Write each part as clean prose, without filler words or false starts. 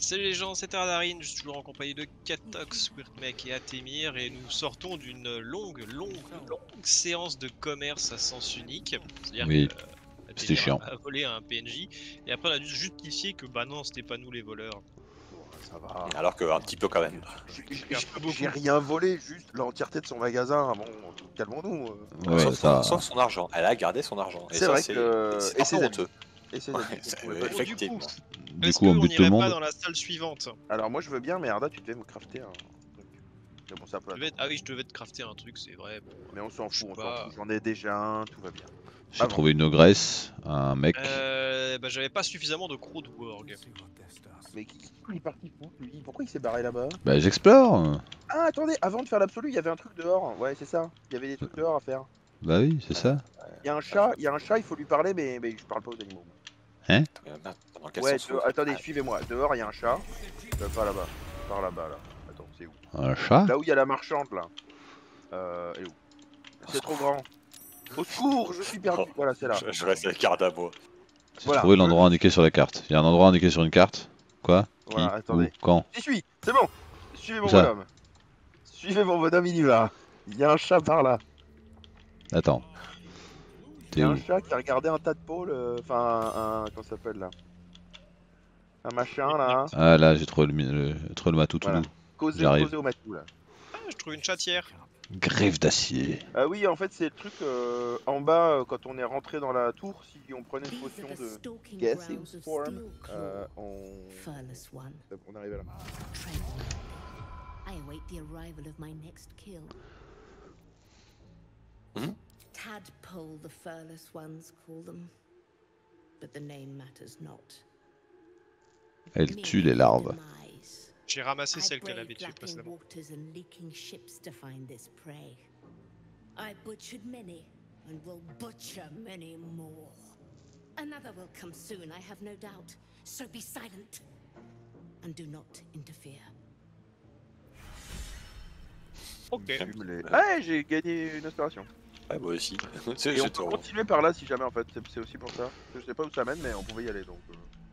Salut les gens, c'est Tardarine, je suis toujours en compagnie de Katox, Wyrtmec et Atemir et nous sortons d'une longue séance de commerce à sens unique. C'est-à-dire que Oui, c'était Atemir chiant. a volé un PNJ et après on a dû justifier que bah non, c'était pas nous les voleurs. Bon, ça va. Alors que un petit peu quand même. Un peu beaucoup. J'ai rien volé, juste l'entièreté de son magasin. Bon, calmons-nous. Ouais, ça. Sauf son argent. Elle a gardé son argent. Et C'est ça, vrai c'est que. un Et peu ses habits. honteux. Et ses Ouais, habits. c'est- je pouvais ouais, pas- Bon, du coup, effectivement. Du est-ce coup, on qu'on bute tout le irait pas monde. dans la salle suivante? Alors, moi, je veux bien, mais Arda, tu devais me crafter un truc. Mais bon, ça peut attendre. Ah oui, je devais te crafter un truc, c'est vrai. Bon, Mais on s'en je sais fout, pas. J'en ai déjà un, tout va bien. J'ai Avant. trouvé une ogresse, un mec. Bah j'avais pas suffisamment de crocs de Worg. Mais il est parti fou, lui. Pourquoi il s'est barré là-bas? Bah, j'explore. Ah, attendez, avant de faire l'absolu, il y avait un truc dehors. Ouais, c'est ça. Il y avait des trucs dehors à faire. Bah oui, c'est ça. Il y a un chat, il faut lui parler, mais je parle pas aux animaux. Hein? Dans quel Ouais, sens attendez, suivez-moi. Dehors, il y a un chat. Pas là-bas. Par là-bas, là. Attends, c'est où? Un chat? Là où il y a la marchande, là. Elle est où? C'est trop grand. Au secours, je suis perdu. Oh, Voilà, c'est là. Je reste avec garde à bois. J'ai Voilà, trouvé l'endroit indiqué sur la carte. Il y a un endroit indiqué sur une carte. Quoi? Voilà, Qui? attendez. Où? Quand? J'y suis, c'est bon. Suivez mon Où ça? bonhomme. Suivez mon bonhomme, il y va. Il y a un chat par là. Attends. Il y T'es a où? un chat qui a regardé un tas de pôles. Enfin, comment ça s'appelle là? Un machin là. Ah là, j'ai trouvé trouvé le matou tout Voilà. doux. Causez J'arrive. au matou là. Ah, je trouve une chatière. Grève d'acier. Ah oui, en fait, c'est le truc en bas quand on est rentré dans la tour. Si on prenait une potion de Gaseous Form, on arrivait là. I await the arrival of my next kill. Tadpole, the furless ones call them, but the name matters not. Elle tue les larves. J'ai ramassé celle I qu'elle avait braved tuée lapping précédemment. waters and leaking ships to find this prey. I butchered many and will butcher many more. Another will come soon, I have no doubt. So be silent and do not interfere. Ok. Ah, j'ai gagné une inspiration. Ouais, moi aussi. Et on peut continuer par là si jamais en fait, c'est aussi pour ça. Je sais pas où ça mène, mais on pouvait y aller donc.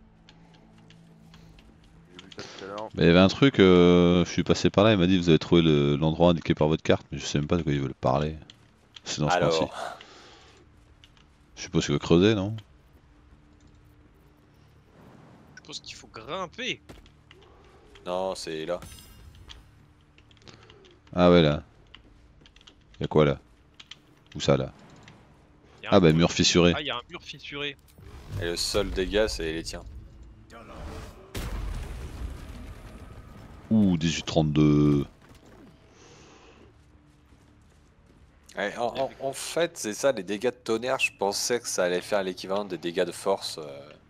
J'ai vu ça tout à l'heure. Mais il y avait un truc, je suis passé par là, il m'a dit vous avez trouvé l'endroit indiqué par votre carte, mais je sais même pas de quoi ils veulent parler. C'est dans ce coin-ci. Alors, Je suppose qu'il veut creuser, non? Je pense qu'il faut grimper. non, c'est là. Ah ouais, là. Y'a quoi là? Où ça là? Y a Ah un bah mur- mur fissuré. Ah, il y a un mur fissuré. Et le seul dégât, c'est les tiens. Ouh, 18-32. Ouais, en fait, c'est ça, les dégâts de tonnerre, je pensais que ça allait faire l'équivalent des dégâts de force.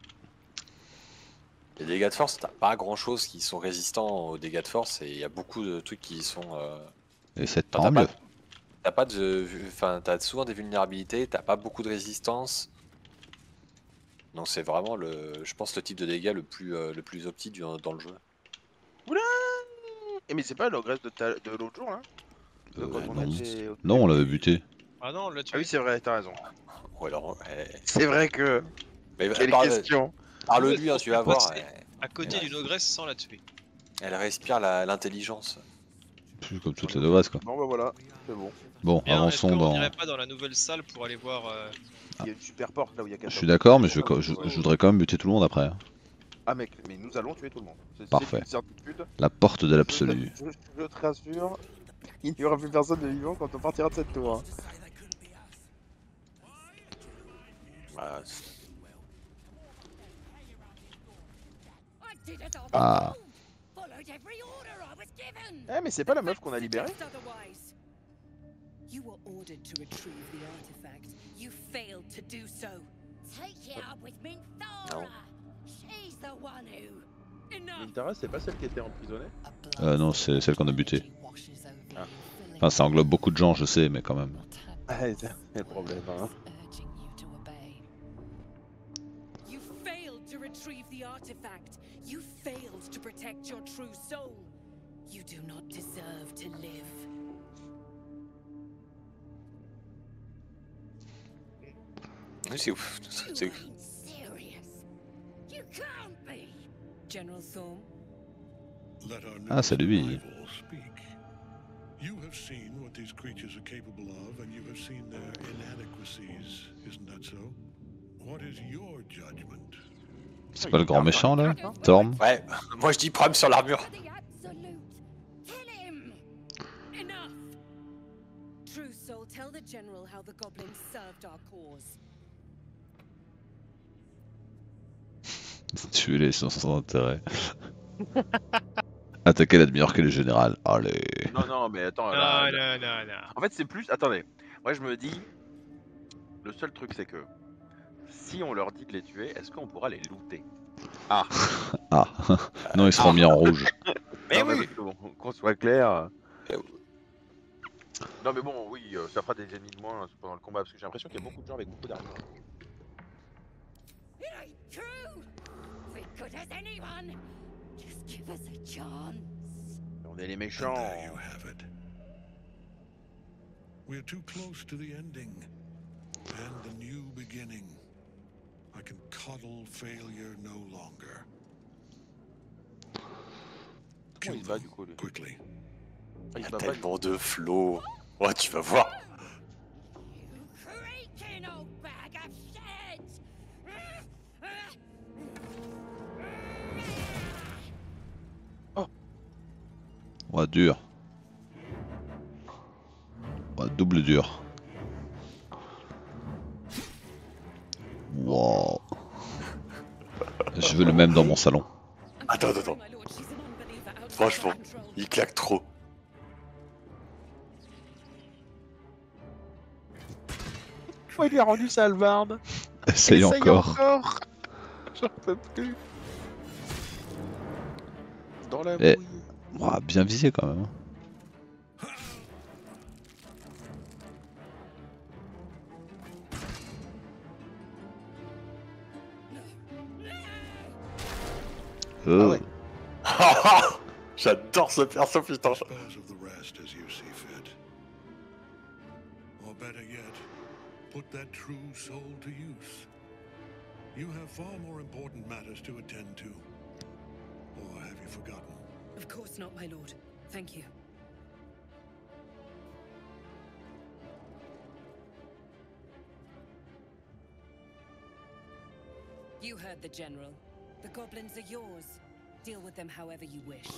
Les dégâts de force, t'as pas grand chose qui sont résistants aux dégâts de force et il y a beaucoup de trucs qui sont. Et cette Enfin, tremble. t'as pas de. Enfin, t'as souvent des vulnérabilités, t'as pas beaucoup de résistance. Donc c'est vraiment je pense le type de dégâts le plus opti dans le jeu. Oula! Mais c'est pas l'ogresse de l'autre jour là? Quand on non. était au- Non, on l'avait buté. Ah non, on l'a Ah tué. oui, c'est vrai, t'as raison. Ou alors, C'est vrai que. mais Quelle question! parle-lui, hein, tu vas voir. passer à côté d'une ogresse sans la tuer. Elle respire l'intelligence. Plus comme toutes les ogresse quoi. Bon bah voilà, c'est bon. Bon, Bien, est-ce avançons qu'on dans. irait pas dans la nouvelle salle pour aller voir Il y a une super porte là où il y a 14. Je suis d'accord, mais je voudrais quand même buter tout le monde après. Hein. Ah mec, mais nous allons tuer tout le monde. C'est Parfait. une certitude. La porte de l'absolu. Je te rassure, il n'y aura plus personne de vivant quand on partira de cette tour. Hein. Voilà. Ah. Eh mais c'est pas la meuf qu'on a libérée? You were ordered to retrieve the artifact. You failed to do so. Take it up with Non. Minthara. She's the one who. Mintara, c'est pas celle qui était emprisonnée? Non, c'est celle qu'on a butée. Ah. Enfin, ça englobe beaucoup de gens, je sais, mais quand même. Ah, c'est le problème. Hein. You failed to retrieve the artifact. You failed to protect your true soul. You do not deserve to live. Oui, c'est ouf. C'est ouf. Serious? You can't be. General Thorm, Ah, c'est lui. You have seen what these creatures are capable of, and you have seen their inadequacies, isn't that so? What is your judgment? C'est pas le grand méchant là? Torm? Ouais, moi je dis prime sur l'armure. For the absolute. Kill him! Enough! True Soul, tell the General how the goblins served our cause. Tuer-les sans intérêt. Attaquer l'admireur que le général. Allez. Non, mais attends. Non, non, non, non. En fait, c'est plus. Attendez. Moi, je me dis. Le seul truc, c'est que. Si on leur dit de les tuer, est-ce qu'on pourra les looter? Ah. Non, ils seront mis en rouge. Mais Non, mais oui, qu'on soit clair. Eh oui. Non, mais bon, oui, ça fera des ennemis de moins pendant le combat, parce que j'ai l'impression qu'il y a beaucoup de gens avec beaucoup d'armure. It ain't true! We're good as anyone! Just give us a chance. On est les And méchants. there you have it. We're too close to the ending and the new beginning. I can coddle failure no longer. Comment il se bat du coup, lui? Quickly. Ah, il Il y se a bat pas, tellement de flots. Ouais, tu vas voir. You creaking old bag of shit! Ouais, dur. Ouais, double dur. Wow. Je veux le même dans mon salon. Attends. Franchement, il claque trop. Oh, il lui a rendu sa hallebarde. Essaye encore. J'en peux plus. Dans la Eh. bouille. Ouah, bien visé quand même. Ah ouais. J'adore ce perso, putain. Dispose of the rest as you see fit. Or better yet, put that true soul to use. You have far more important matters to attend to. Or have you forgotten? Of course not, my lord. Thank you. You heard the General. The goblins are yours. Deal with them however you wish.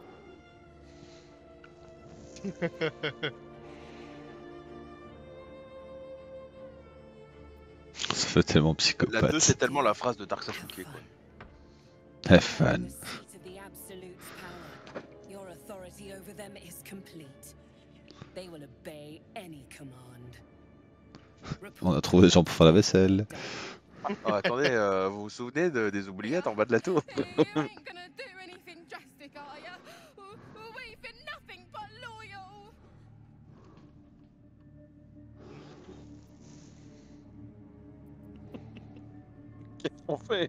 Ça fait tellement La 2, psychopathe. c'est tellement la phrase de Dark Sasuke, quoi. Fan. The seat of the Absolute's power. Your authority over them is complete. They will obey any command. On a trouvé des gens pour faire la vaisselle. Oh, attendez, vous vous souvenez des oubliettes en bas de la tour? You ain't gonna do anything drastic, are ya? We've been nothing but loyal. Qu'est-ce qu'on fait?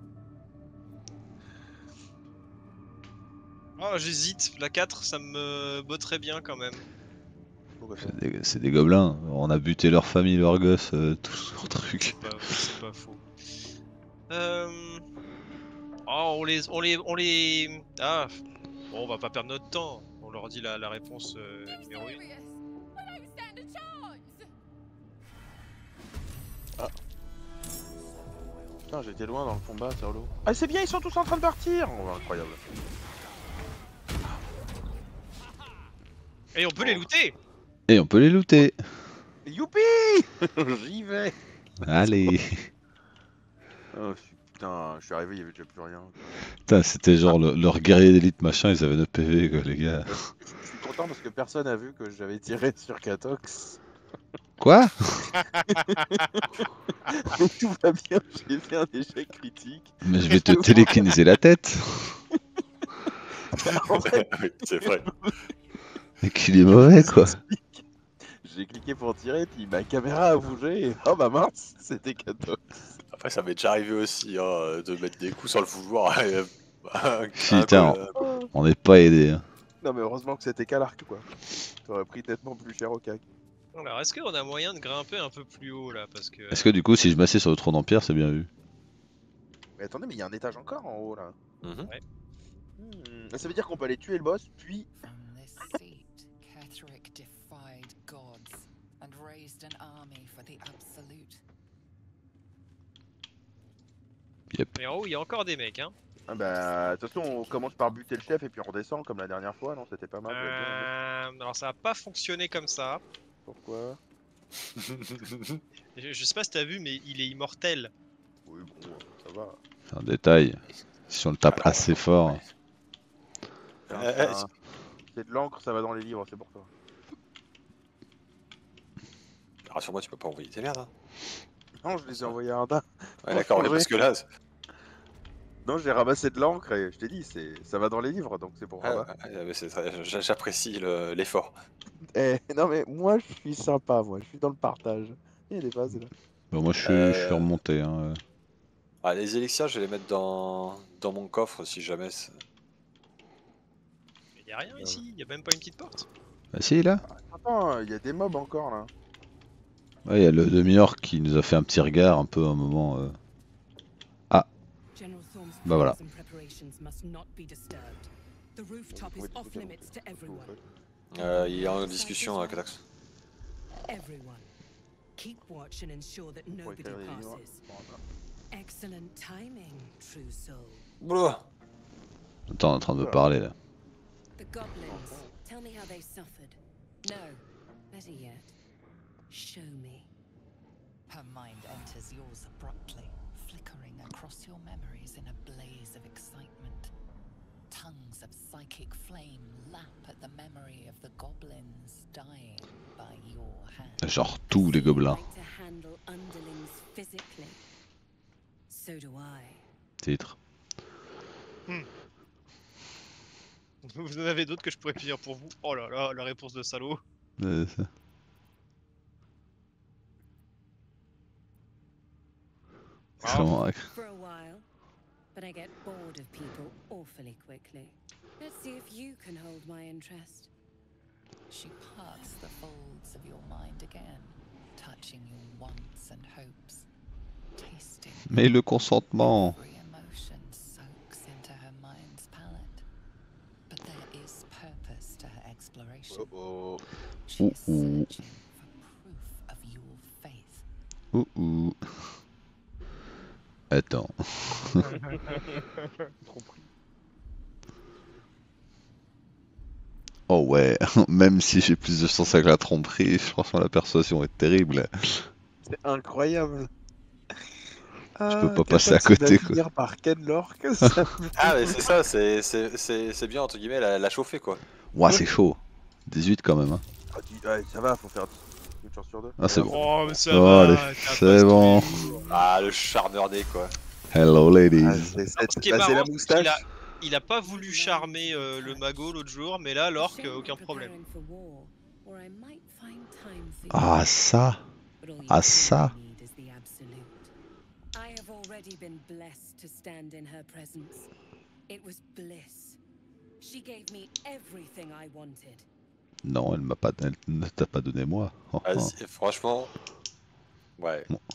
Oh, j'hésite. La 4, ça me botterait bien quand même. C'est des gobelins. On a buté leur famille, leurs gosses, tout leur truc. C'est pas faux. Oh, on les... Ah, bon, on va pas perdre notre temps. On leur dit la réponse numéro 1. Serious. We don't stand a chance. Putain, j'étais loin dans le combat, Serlo. Ah, c'est bien, ils sont tous en train de partir! Oh, incroyable. Et on peut les looter. Et on peut les looter. Youpi! J'y vais! Allez. Oh, putain, je suis arrivé, il y avait déjà plus rien. Putain, c'était genre leur guerrier d'élite machin, ils avaient 9 PV quoi, les gars. Je suis content parce que personne n'a vu que j'avais tiré sur Katox. Quoi? Tout va bien, j'ai fait un échec critique. Mais je vais te télékinéser la tête. En fait, Oui, c'est vrai. Et qu'il est mauvais quoi. j'ai cliqué pour tirer, puis ma caméra a bougé, et oh bah mince, c'était Katox. Après, ça m'est déjà arrivé aussi de mettre des coups sans le vouloir. Putain, on n'est pas aidé. Hein. Non mais heureusement que c'était qu'à l'arc quoi. T'aurais pris nettement plus cher au cac. Alors, est-ce qu'on a moyen de grimper un peu plus haut là? Parce que... Est-ce que du coup, si je m'assieds sur le trône en pierre, c'est bien vu? Mais attendez, mais il y a un étage encore en haut là. Mhm. Ça veut dire qu'on peut aller tuer le boss, puis... From this seat, Ketheric defied gods and raised an army for the Absolute. Mais en haut, il y a encore des mecs, hein. Ah bah, de toute façon, on commence par buter le chef et puis on redescend comme la dernière fois, non? C'était pas mal. j'avais bien aimé. Alors ça va pas fonctionner comme ça. Pourquoi? Je sais pas si t'as vu, mais il est immortel. Oui, bon, ça va. C'est un détail. Si on le tape assez fort. C'est de l'encre, ça va dans les livres, c'est pour toi. Rassure-moi, tu peux pas envoyer tes merdes. Hein. Non, je les ai envoyés à un tas. Ouais, d'accord, Ouais. parce que là. Non, j'ai ramassé de l'encre et je t'ai dit, ça va dans les livres, donc c'est pour toi. J'apprécie l'effort. Non mais moi je suis sympa, moi je suis dans le partage. Il y a des phases là. Bon, moi je suis remonté. Hein. Ah, les élixirs, je vais les mettre dans mon coffre si jamais. Il y a rien ici, il y a même pas une petite porte. Ah si, là. Attends, il y a des mobs encore là. Ouais, il y a le demi-orc qui nous a fait un petit regard un peu à un moment. Ah. Bah voilà. Il est en discussion à Katax. Keep watch and ensure that nobody passes. Excellent timing, true soul. Oula. Attends, on est en train de parler là. The goblins. Tell me how they suffered. No. Better yet. Show me. Her mind enters yours abruptly, flickering across your memories in a blaze of excitement. Tongues of psychic flame lap at the memory of the goblins dying by your hand. Genre tous les gobelins. To handle underlings physically. So do I. Titre. Vous en avez d'autres que je pourrais finir pour vous. Oh là là, la réponse de salaud. Extrêmement For a while, but I get bored of people awfully quickly. Let's see if you can hold my interest. She parts the folds of your mind again, touching your wants and hopes, tasting. Mais le consentement. Every emotion soaks into her mind's palate, but there is purpose to her exploration. She is searching for proof of your faith. Attends. Oh ouais, même si j'ai plus de chance avec la tromperie, franchement la persuasion est terrible. C'est incroyable. Je peux pas passer à côté quoi. Par Ken Lork, Ah mais c'est ça, c'est bien entre guillemets la chauffer quoi. Ouah c'est chaud. 18 quand même. Hein. Ouais, ça va, faut faire une chance sur deux. Ah c'est bon. Oh mais ça Oh, va, allez, c'est bon. Ah le charmeur né quoi. Hello ladies. Ce qui est marrant, la c'est moustache. il a pas voulu charmer le mago l'autre jour, mais là l'orc aucun problème. Ah ça. Ah ça. I have already been blessed to stand in her presence. It was bliss. She gave me everything I wanted. Non, elle ne t'a pas donné moi. Oh, oh. Vas-y, franchement. Ouais. Bon.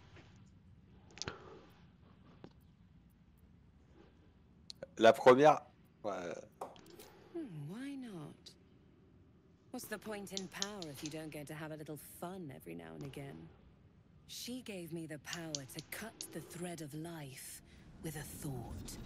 La première. Ouais. Why not? What's the point in power if you don't get to have a little fun every now and again? She gave me the power to cut the thread of life with a thought.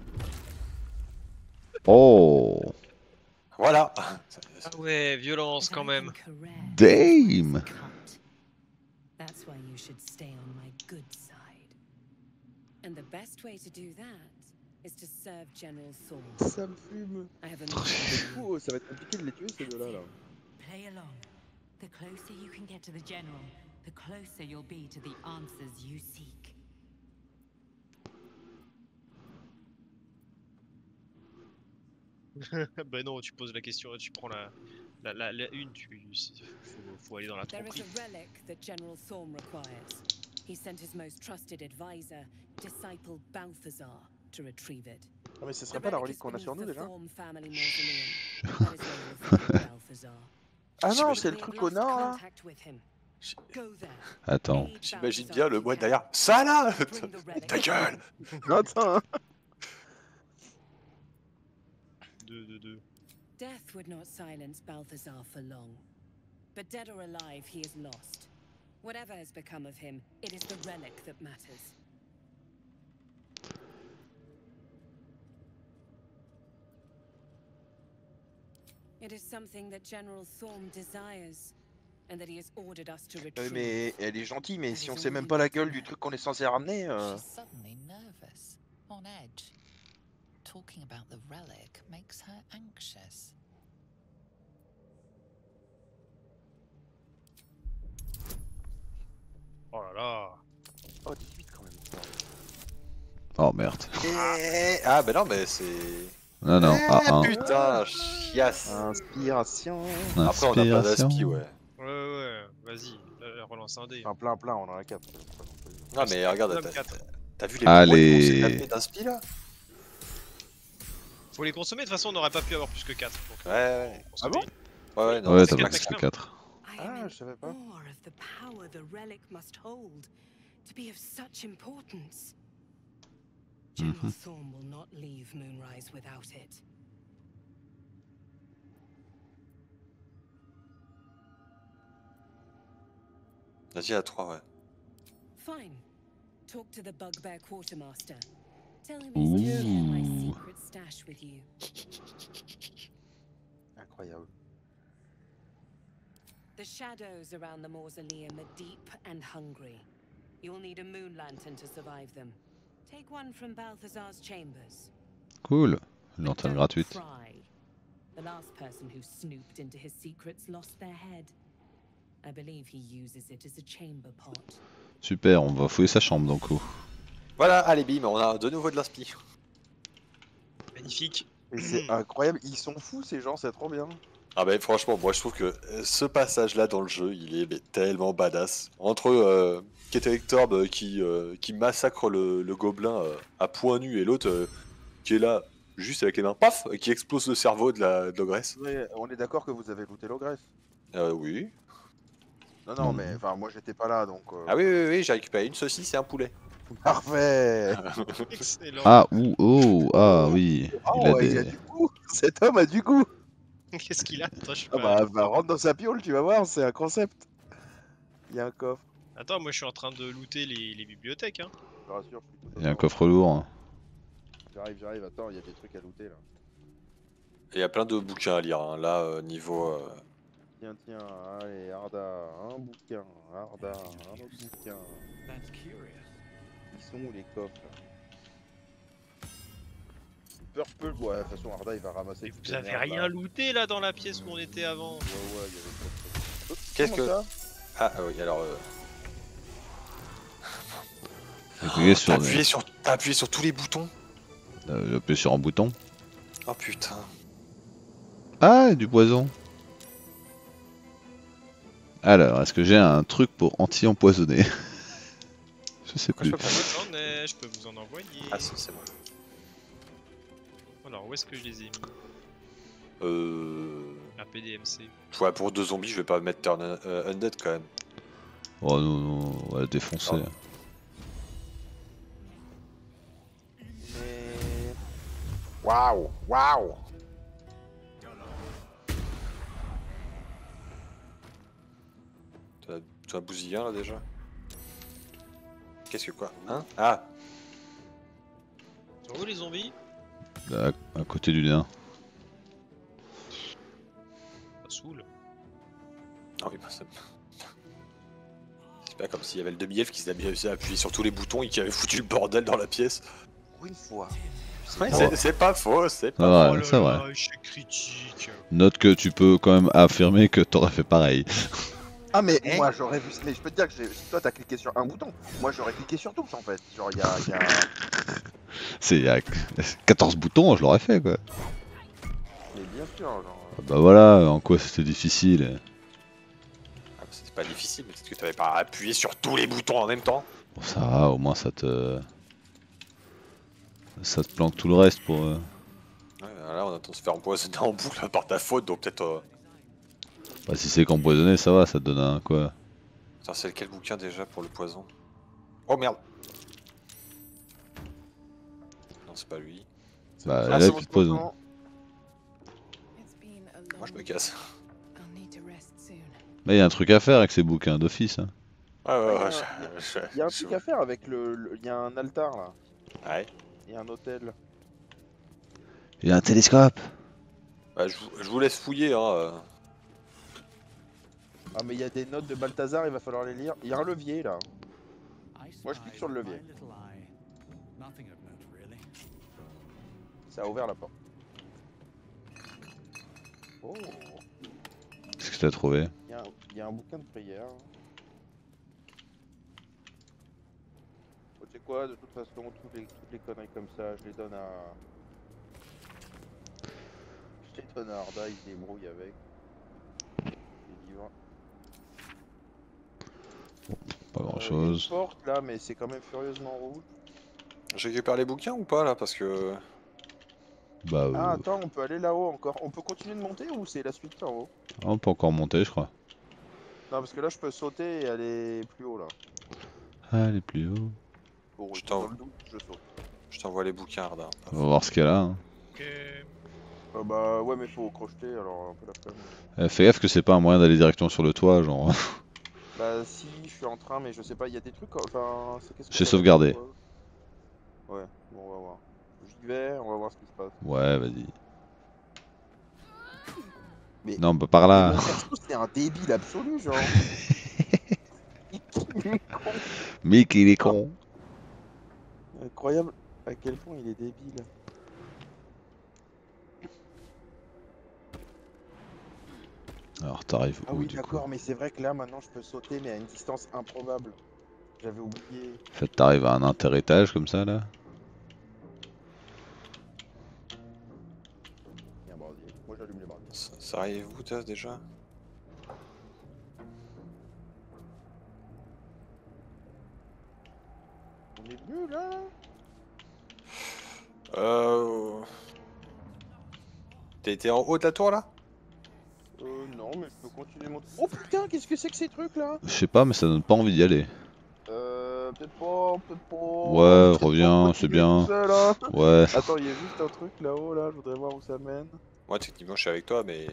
Oh. Voilà. Ah ouais, violence quand même. Damn. That's why you should stay on my good side. And the best way to do that is to serve General Thor. Ça me fume. I have a Du coup, ça va être compliqué de les tuer ces deux-là là. Play along. The closer you can get to the general, the closer you'll be to the answers you seek. Bah non, tu poses la question, tu prends la une, faut aller dans la There is tromperie. a relic that General Thorm requires. He sent his most trusted advisor, disciple Balthazar, to retrieve it. Ah mais ce serait pas la relique qu'on a sur nous déjà? Ah non, c'est le truc au nord là. Attends. J'imagine bien le moine derrière. Ça là. Ta gueule. Attends. Death would not silence Balthazar for long. But dead or alive, he is lost. Whatever has become of him, it is the relic that matters. It is something that General Thorm desires, and that he has ordered us to retrieve. Mais elle est gentille, mais si on sait même pas la gueule du truc qu'on est censé ramener. She's suddenly nervous, on edge. Talking about the relic makes her anxious. Oh là là. Oh, 18 quand même. Oh merde. Ah bah non, mais c'est... Non, non, Ah, putain, chiasse. Inspiration. Après, on a plein d'aspi, ouais. Ouais, vas-y, relance un dé. Enfin, plein, on en a 4. Non, mais regarde, Même quatre. t'as vu les Allez. points qu'on s'est tapé d'inspi là? Faut les consommer, de toute façon on n'aurait pas pu avoir plus que 4. Donc, Ouais. Ah bon? Ouais, non, Ouais, c'est t'as quatre max que maximum. 4. Ah, je savais pas. More of the power the relic must hold to be of such importance. General Thorm will not leave Moonrise without it. Vas-y, à 3, ouais. Fine. Talk to the Bugbear Quartermaster. Tell him he's to share my Ouh. secret stash with you. Incroyable. The shadows around the mausoleum are deep and hungry. You'll need a moon lantern to survive them. Take one from Balthazar's chambers. Cool. Une But lanterne don't gratuite. pry. The last person who snooped into his secrets lost their head. I believe he uses it as a chamber pot. Super, on va fouiller sa chambre donc. Voilà, allez bim, on a de nouveau de l'inspi. Magnifique. Et c'est incroyable, ils sont fous ces gens, c'est trop bien. Ah bah franchement, moi je trouve que ce passage-là dans le jeu, il est tellement badass. Entre Ketelektorb qui massacre le gobelin à point nu et l'autre qui est là, juste avec les mains, paf, qui explose le cerveau de l'ogresse. Ouais, on est d'accord que vous avez looté l'ogresse. Oui. Non, mais enfin, moi j'étais pas là donc. Ah oui, j'ai récupéré une saucisse et un poulet. Parfait. Excellent. Ah, oui. Oh, Il a il a des... du goût. Cet homme a du goût. Qu'est-ce qu'il a? Attends, je suis Ah pas... bah, rentre dans sa piole, tu vas voir, c'est un concept. Il y a un coffre. Attends, moi je suis en train de looter les bibliothèques. Hein. Je te rassure, je suis tout Il y a un coffre lourd. J'arrive, attends, il y a des trucs à looter là. Il y a plein de bouquins à lire, hein. Là, niveau... Tiens, allez, Arda, un bouquin, Arda, un autre bouquin. Ils sont où les coffres là? Purple, ouais, de toute façon Arda il va ramasser. Mais toutes vous les avez merdes, rien là. looté là dans la pièce où on était avant. Ouais, il y avait pas de... Qu'est-ce Comment que... ça Ah oui, alors... T'as appuyé sur tous les boutons? J'appuie sur un bouton. Oh putain. Ah, du poison. Alors, est-ce que j'ai un truc pour anti-empoisonner? Je sais plus. Je peux vous en envoyer. Ah si, c'est bon. Alors, où est-ce que je les ai mis? Un PDMC. Ouais, pour 2 zombies, je vais pas mettre Turn Undead quand même. Oh non, on va défoncer. Ah. Waouh. Tu as bousillé un là déjà? Qu'est-ce que quoi? Hein? Ah! Sont où les zombies? Là, à côté du nain. Ça saoule. Ah oui, bah ça... C'est pas comme s'il y avait le demi-elfe qui s'est appuyé sur tous les boutons et qui avait foutu le bordel dans la pièce. Pour une fois. Ouais, c'est pas faux, c'est C'est pas vrai, c'est vrai. Échec critique. Note que tu peux quand même affirmer que t'aurais fait pareil. Ah mais moi j'aurais vu, mais je peux te dire que toi t'as cliqué sur un bouton, moi j'aurais cliqué sur tous en fait, genre il y a... C'est 14 boutons, je l'aurais fait quoi. Mais bien sûr, genre... Bah voilà, en quoi c'était difficile. Ah, c'était pas difficile, mais peut-être que t'avais pas appuyé sur tous les boutons en même temps. Bon ça va, au moins ça te planque tout le reste pour... Ouais, là on attend de se faire empoisonner en boucle par ta faute, donc peut-être... Bah si c'est qu'empoisonné, ça va, ça te donne un quoi. Attends, c'est lequel bouquin déjà pour le poison? Oh merde! Non, c'est pas lui. Bah Ah, là, c'est plus de poison. Moi je me casse. Mais il y a un truc à faire avec ces bouquins d'office. Hein. Ouais, Il y a un truc à faire avec il y a un altar là. Ouais. Et un hôtel. Il y a un télescope. Bah, je vous laisse fouiller, hein. Ah mais il y a des notes de Balthazar, il va falloir les lire. Il y a un levier là. Moi je clique sur le levier. Ça a ouvert la porte. Oh. Qu'est-ce que t'as trouvé? Il y a un bouquin de prière. Oh, tu sais quoi, de toute façon, toutes les conneries comme ça, je les donne à... Je les donne à Arda, il se débrouille avec. Les livres. Pas grand Il y a chose. une porte là, mais c'est quand même furieusement rouge. Je récupère les bouquins ou pas là parce que. Bah Ah attends, on peut aller là-haut encore. On peut continuer de monter ou c'est la suite en haut? on peut encore monter, je crois. Non, parce que là je peux sauter et aller plus haut là. Allez, plus haut. Bon, Je dans le doute, je saute. Je t'envoie les bouquins, Arda. On va voir ce qu'il y a là. Hein. Ok. Bah ouais, mais faut crocheter alors un peu la flemme. Fais gaffe que c'est pas un moyen d'aller directement sur le toit, genre. Bah si, je suis en train, mais je sais pas, il y a des trucs, enfin... qu'est-ce que J'ai ça sauvegardé. va, quoi? Ouais, bon on va voir. J'y vais, on va voir ce qui se passe. Ouais, vas-y. Mais... Non, bah par là. Mais mon perso, c'est un débile absolu, genre. Il est con. Mick, il est con. Incroyable à quel point il est débile. Alors t'arrives Ah où oui, du coup? d'accord, mais c'est vrai que là, maintenant, je peux sauter, mais à une distance improbable. J'avais oublié. En fait, t'arrives à un interétage comme ça là. Il y a un brasier. Moi, j'allume les brasiers. Ça arrive où, Taz, déjà? On est venu, là? T'as été en haut de la tour, là? Non, mais je peux continuer mon... Oh putain, qu'est-ce que c'est que ces trucs-là? Je sais pas, mais ça donne pas envie d'y aller. Peut-être pas, peut-être pas... Ouais, reviens, c'est bien. Seul, hein. Ouais. Attends, il y a juste un truc là-haut, là, je voudrais voir où ça mène. Moi, techniquement, je suis avec toi, mais.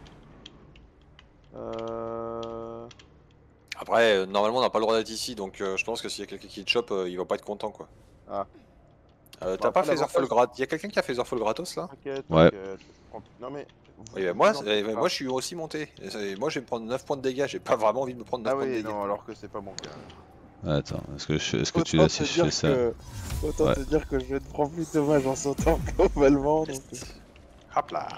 Après, normalement, on n'a pas le droit d'être ici, donc je pense que s'il y a quelqu'un qui te chope, il va pas être content, quoi. Ah. T'as pas Featherfall gratos? Y'a quelqu'un qui a Featherfall gratos, là? T'inquiète, Ouais. Non mais... Oui, bah, moi, je suis aussi monté. Moi, je vais me prendre 9 points de dégâts, j'ai pas vraiment envie de me prendre 9 Ah points de oui, dégâts. non, alors que c'est pas mon cas. Attends, est-ce que tu laisses si je fais ça? Autant te dire que je vais te prendre plus de dommages en sautant globalement, donc... Hop là.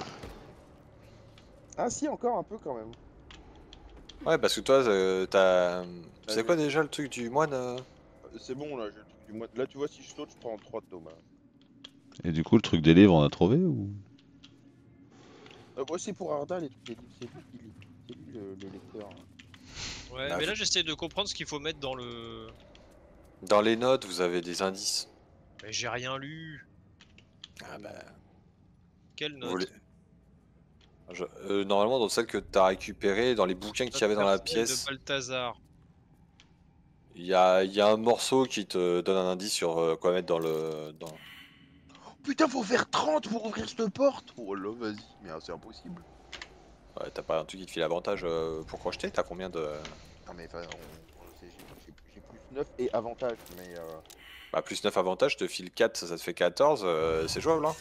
Ah si, encore un peu quand même. Ouais, parce que toi, t'as... C'est quoi déjà le truc du moine? C'est bon, là, j'ai le truc du moine. Là, tu vois, si je saute, je prends 3 de dommages. Et du coup, le truc des livres, on a trouvé ou? Ouais, c'est pour Arda, les trucs des livres, c'est lui qui lit. C'est lui le lecteur. Ouais, mais là j'essaie de comprendre ce qu'il faut mettre dans le... Dans les notes, vous avez des indices. Mais j'ai rien lu. Ah bah... Quelle note? Normalement, dans celle que t'as récupérée, dans les bouquins qu'il y avait dans la pièce, de Balthazar. il y a un morceau qui te donne un indice sur quoi mettre dans le... Putain, faut faire 30 pour ouvrir cette porte. Oh là, vas-y, mais c'est impossible. Ouais, t'as pas un truc qui te file avantage pour crocheter? T'as combien de... Non mais enfin, j'ai plus 9 et avantage, mais... Bah plus 9 avantages, je te file 4, ça te fait 14, c'est jouable, hein.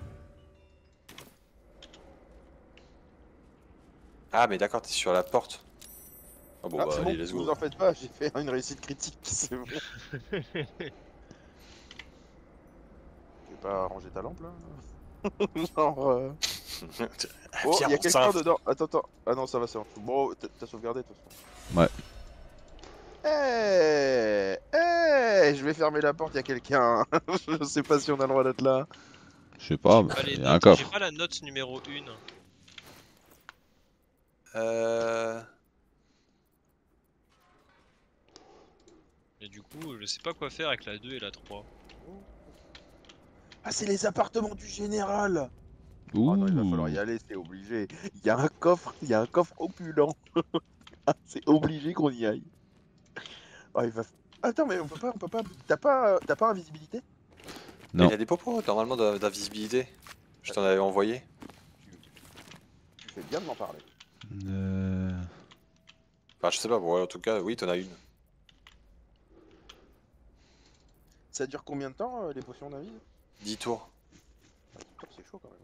Ah mais d'accord, t'es sur la porte. Oh bon, ah, bah c'est allez, bon, let's go. vous en faites pas, j'ai fait une réussite critique, c'est bon. Tu veux pas ranger ta lampe là? Genre... Oh, il y a quelqu'un dedans. Attends. Ah non, ça va, c'est en dessous. Bon, t'as sauvegardé de toute façon. Ouais. Je vais fermer la porte, il y a quelqu'un. Je sais pas si on a le droit d'être là. Je sais pas, mais il y a un coffre. J'ai pas la note numéro 1. Et du coup, je sais pas quoi faire avec la 2 et la 3. Ah, c'est les appartements du général. Ouh. Oh non, il va falloir y aller, c'est obligé. Il y a un coffre opulent. C'est obligé qu'on y aille. Oh, il va... Attends, mais on peut pas... T'as pas invisibilité? Non. Il y a des popos normalement d'invisibilité. Je t'en avais envoyé. Tu fais bien de m'en parler. Enfin, je sais pas, bon, en tout cas, oui, t'en as une. Ça dure combien de temps les potions d'invise? 10 tours. C'est chaud quand même.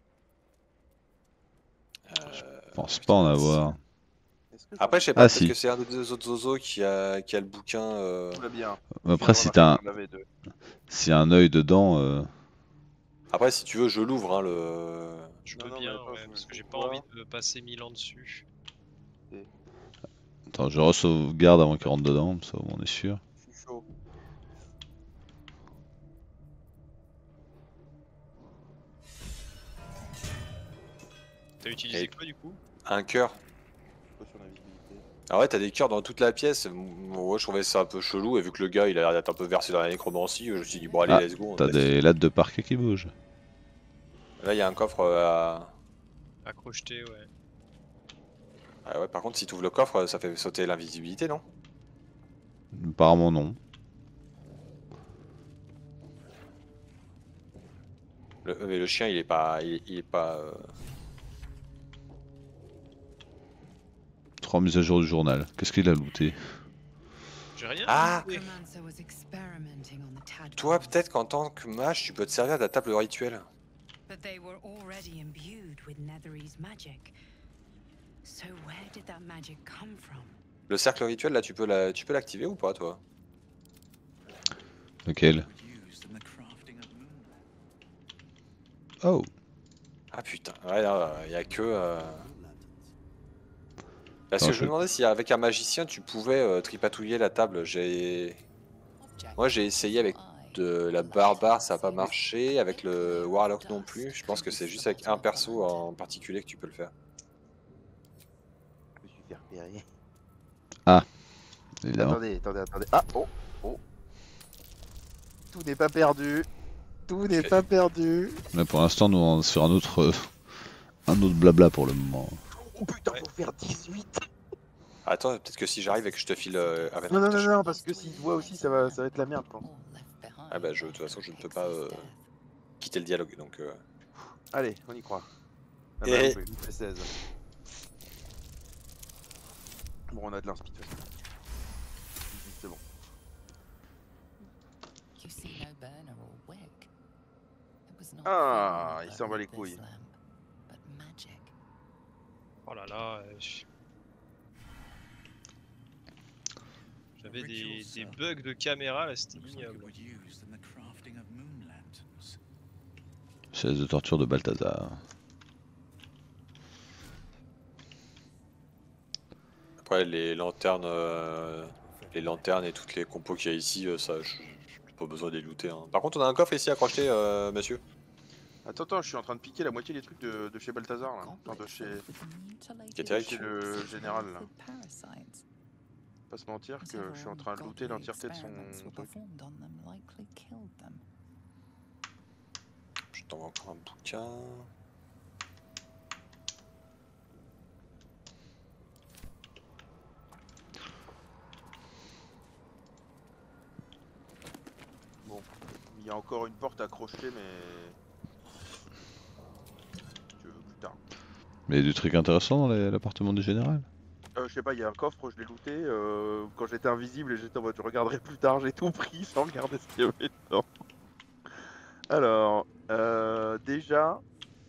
Je pense pas en avoir. Après, je sais pas, Ah peut-être si. que c'est un des deux autres zozos qui a le bouquin. Tout va bien. Après, si t'as un... Si un œil dedans... Après, si tu veux, je l'ouvre, hein, le... Je peux bien, ouais, parce que j'ai pas vois. envie de passer 1000 ans dessus. Attends, je re-sauvegarde avant qu'il rentre dedans, ça on est sûr. Je suis chaud. T'as utilisé Et- quoi du coup? Un cœur. Potion d'invisibilité. Ah ouais, t'as des cœurs dans toute la pièce. Moi, je trouvais ça un peu chelou, et vu que le gars, il a l'air d'être un peu versé dans la nécromancie, je me suis dit, bon, allez, Ah, let's go. on t'as teste. des lattes de parquet qui bougent. Là, il y a un coffre à... À crocheter, ouais. Ah ouais, par contre, si tu ouvres le coffre, ça fait sauter l'invisibilité, non? Apparemment non. Mais le chien, il est pas... Il est pas... 3 mises à jour du journal. Qu'est-ce qu'il a looté? J'ai rien. Ah! looté. Necromancer was experimenting on the tadpoles. Toi, peut-être qu'en tant que mage, tu peux te servir de la table rituelle. But they were already imbued with Netherese magic. So where did that magic come from? Le cercle rituel, là, tu peux l'activer ou pas, toi? Lequel? Oh! Ah putain, ouais, il y a que... Parce Attends, que je me demandais si avec un magicien, tu pouvais tripatouiller la table. Moi, j'ai essayé avec de la barbare, ça n'a pas marché. Avec le warlock non plus. Je pense que c'est juste avec un perso en particulier que tu peux le faire. Je me suis fait repérer. Ah! Évidemment. Attendez. Ah, oh. Tout n'est pas perdu. Tout n'est pas perdu. Mais pour l'instant, nous on est sur un autre blabla pour le moment. Oh putain, faut faire 18. Attends, peut-être que si j'arrive et que je te file... Non, parce que s'il te voit aussi, ça va être la merde, je pense. Ah bah, de toute façon, je ne peux pas quitter le dialogue, donc... Allez, on y croit. Ah bah, Et- oui, il fait 16. Bon, on a de l'inspi, de toute façon. 18, c'est bon. You see no burner or wick. It was not Ah, fuel il s'en bat les that lit couilles. this lamp, but magic. Oh là là. J'avais des bugs de caméra là, c'était ignoble. Chaise de torture de Balthazar. Après, les lanternes et toutes les compos qu'il y a ici, ça, je n'ai pas besoin de les looter. Hein. Par contre, on a un coffre ici à crocheter, monsieur. Attends, je suis en train de piquer la moitié des trucs de chez Balthazar, là. Enfin, de chez... Kétéric. le général, là. Pas se mentir que je suis en train de looter l'entièreté de son truc. Je t'envoie encore un bouquin. Bon, il y a encore une porte à crocheter, mais... Si tu veux, plus tard. Mais il y a des trucs intéressants dans l'appartement du général. Je sais pas, il y a un coffre, je l'ai looté quand j'étais invisible et j'étais en mode je regarderai plus tard, j'ai tout pris sans regarder ce qu'il y avait dedans. Alors, déjà,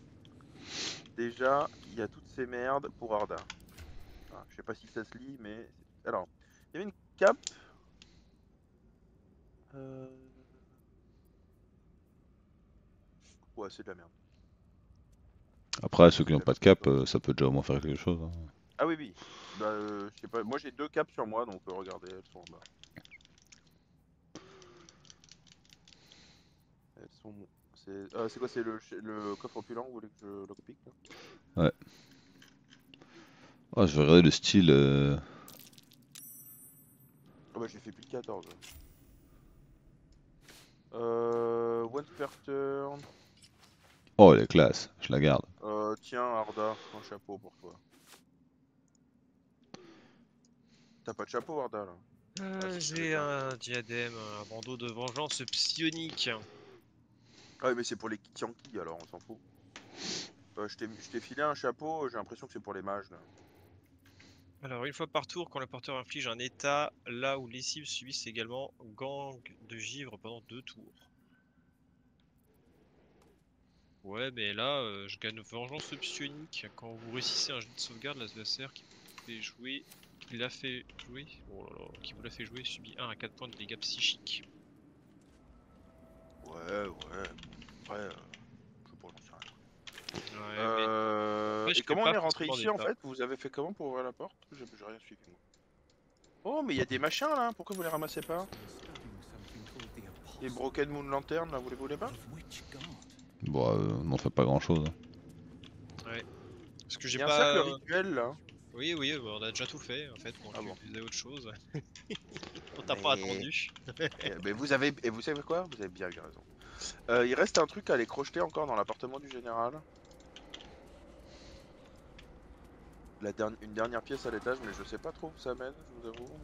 il y a toutes ces merdes pour Arda. Ah, je sais pas si ça se lit, mais... Alors, il y avait une cape. Ouais, c'est de la merde. Après, ceux qui n'ont pas de cap, ça peut déjà au moins faire quelque chose. Hein. Ah oui. Bah, je sais pas, moi j'ai 2 capes sur moi, donc regardez, elles sont en bas. Elles sont... C'est quoi, c'est le coffre opulent, vous voulez que je le pique là? Ouais. Oh, je vais regarder le style. Ah bah j'ai fait plus de 14. One per turn. Oh, elle est classe, je la garde. Tiens Arda, un chapeau pour toi. T'as pas de chapeau Arda là? J'ai un diadème, un bandeau de vengeance psionique. Ah oui, mais c'est pour les Tianki alors on s'en fout. Je t'ai filé un chapeau, j'ai l'impression que c'est pour les mages là. Alors, une fois par tour, quand le porteur inflige un état, là où les cibles subissent également gang de givre pendant 2 tours. Ouais, mais là, je gagne vengeance psionique. Quand vous réussissez un jet de sauvegarde, l'adversaire qui l'a fait jouer, oh là là, qui vous l'a fait jouer subit 1 à 4 points de dégâts psychiques. Ouais. Après, je sais pas, j'en sais rien. Ouais, Et comment on est rentré ici en fait? Vous avez fait comment pour ouvrir la porte? J'ai rien suivi moi. Oh mais il y a des machins là, pourquoi vous les ramassez pas? Les Broken Moon Lantern là, vous les voulez pas? Bon, on n'en fait pas grand chose. Ouais. Parce que j'ai Il y a pas. un cercle rituel là. Oui, bah, on a déjà tout fait en fait. On Ah bon. faisait autre chose. On t'a pas attendu. Mais vous savez quoi? Vous avez bien raison. Il reste un truc à aller crocheter encore dans l'appartement du général. Une dernière pièce à l'étage, mais je sais pas trop où ça mène, je vous avoue.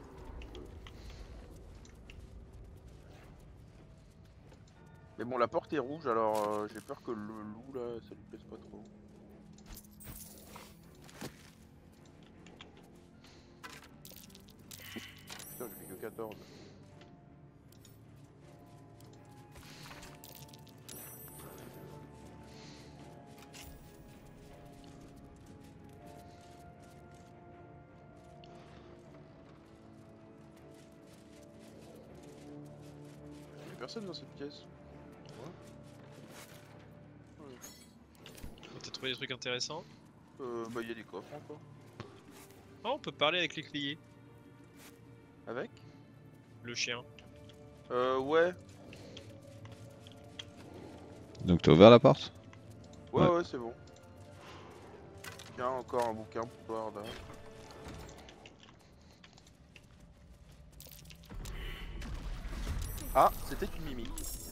Mais bon, la porte est rouge, alors j'ai peur que le loup là, ça lui plaise pas trop. Putain, j'ai fait que 14. Y'a personne dans cette pièce. T'as trouvé des trucs intéressants? Bah y'a des coffres encore. Ah, on peut parler avec l'éclier. Avec? Le chien. Ouais. Donc t'as ouvert la porte? Ouais, c'est bon. Tiens, encore un bouquin pour toi, Arda. Ah, c'était une mimique.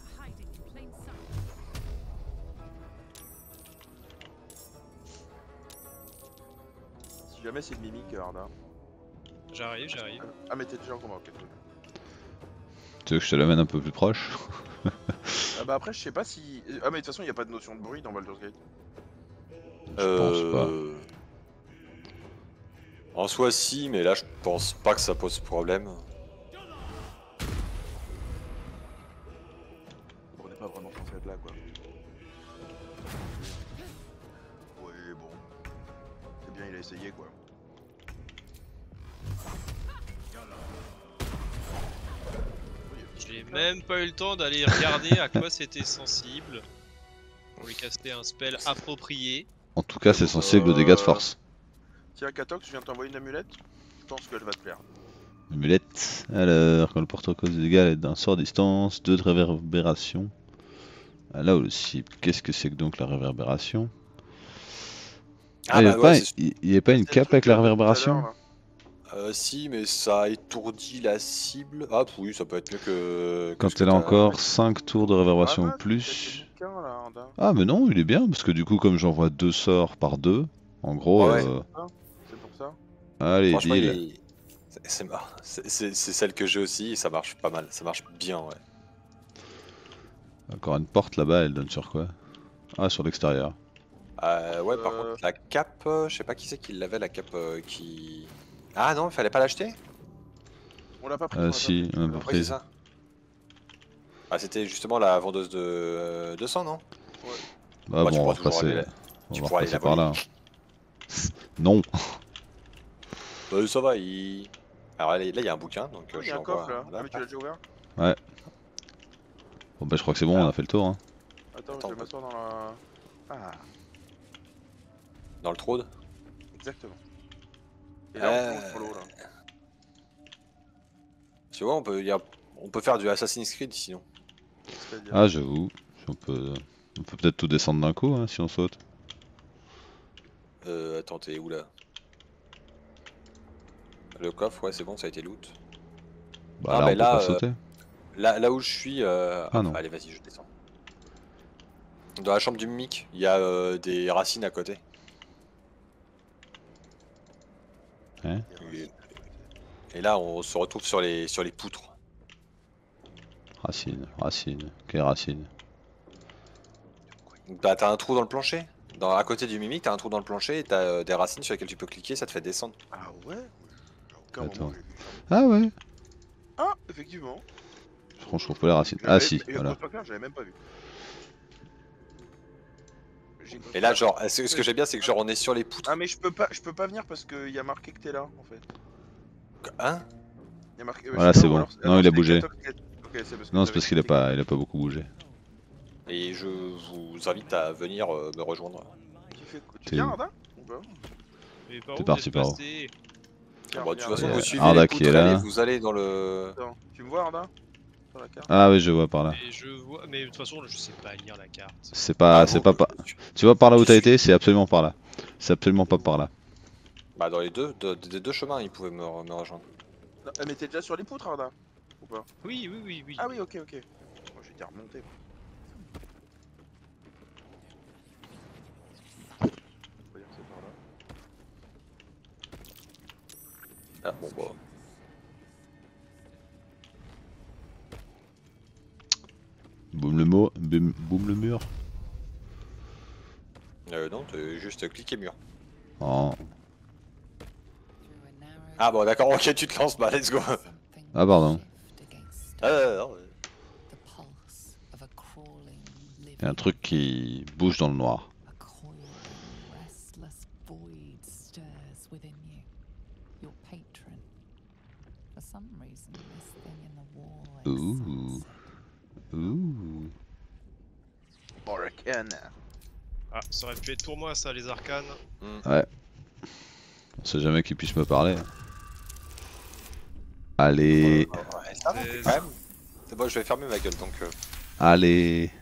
Si jamais c'est une mimique, Arda. J'arrive. Ah, mais t'es déjà en combat, ok. Tu veux que je te l'amène un peu plus proche? Ah bah après, je sais pas si... Ah mais de toute façon, il n'y a pas de notion de bruit dans Baldur's Gate. Je pense pas. En soi si, mais là je pense pas que ça pose problème. On n'est pas vraiment censé être là, quoi. Oui, bon. C'est bien, il a essayé, quoi. J'ai même pas eu le temps d'aller regarder à quoi c'était sensible. Pour lui caster un spell approprié. En tout cas, c'est sensible aux dégâts de force. Tiens, Katox, je viens de t'envoyer une amulette. Je pense qu'elle va te plaire. Amulette. Alors, quand le porteur cause des dégâts à l'aide d'un sort à distance, 2 de réverbération. Ah, là aussi, qu'est-ce que c'est que donc la réverbération? Ah, il bah ouais, y a pas une cape avec la réverbération? Si, mais ça étourdit la cible. Ah oui, ça peut être mieux que... Quand elle a encore 5 tours de réverbération ou plus. Ah mais non, il est bien, parce que du coup comme j'envoie 2 sorts par 2, en gros... Ouais. C'est pour ça. Allez, franchement, deal. c'est celle que j'ai aussi, et ça marche pas mal, ça marche bien, ouais. Encore une porte là-bas, elle donne sur quoi? Ah, sur l'extérieur. Ouais, par contre, la cape, je sais pas qui c'est qui l'avait, la cape qui... Ah non, il fallait pas l'acheter? On l'a pas pris. Si, on l'a pas Oui, pris. c'est ça. Ah, c'était justement la vendeuse de sang, non? Ouais. Bah bon, on va repasser, par là. Non. Ça va, alors là, il y a un bouquin, donc il y a un coffre là. Ah mais tu l'as déjà ouvert? Ouais. Bon bah je crois que c'est bon, on a fait le tour. Hein. Attends, je vais m'asseoir dans la... Ah. Dans le trône? Exactement. Et là, on plonge sur l'eau là. Tu vois, on peut faire du Assassin's Creed sinon. Ah j'avoue, on peut peut-être tout descendre d'un coup hein, si on saute. Attends, t'es où là? Le coffre, ouais c'est bon, ça a été loot. Bah là, on peut pas sauter. Là où je suis, non. Allez vas-y, je descends. Dans la chambre du mimique, il y a des racines à côté. Hein? Et là on se retrouve sur les poutres. Racine. Quelle racine? Bah t'as un trou dans le plancher. À côté du mimique, t'as un trou dans le plancher et t'as des racines sur lesquelles tu peux cliquer, ça te fait descendre. Ah ouais? À aucun Attends. moment j'ai vu ça. Ah ouais. Ah, effectivement. Franchement, je trouve pas les racines. Ah si, voilà. J'avais même pas vu. Et là, genre, ce que j'aime bien, c'est que genre on est sur les poutres. Ah mais je peux pas venir parce qu'il y a marqué que t'es là en fait. Hein? Y a marqué, Voilà, c'est bon. Non, il a bougé. Non, c'est parce qu'il a pas beaucoup bougé. Et je vous invite à venir me rejoindre. Tu viens, Arda? T'es parti par où? Bon, de toute façon, Il y a vous suivez Arda les qui poutres, est là. allez, vous allez dans le... Attends, tu me vois, Arda? Sur la carte? Ah oui, je vois par là. Et je vois, mais de toute façon, je sais pas lire la carte. C'est pas, Tu vois par là où t'as suis- été, c'est absolument par là. C'est absolument pas par là. Bah dans les des deux chemins, ils pouvaient me rejoindre. Non, mais t'es déjà sur les poutres, Arda? Ou pas? Oui. Ah oui, ok. Moi j'étais remonté. On va dire que c'est par là. Ah bon bah... Boum le mur. Non, t'as juste cliqué mur. Oh. Ah bon d'accord, ok, tu te lances, bah let's go. Ah pardon. Non. Il y a un truc qui bouge dans le noir. Ouh. Ouh. Arcane. Ah, ça aurait pu être pour moi ça, les arcanes. Ouais. On sait jamais qu'il puisse me parler. Allez. Ouais, ça va, quand même. C'est bon, je vais fermer ma gueule donc. Allez.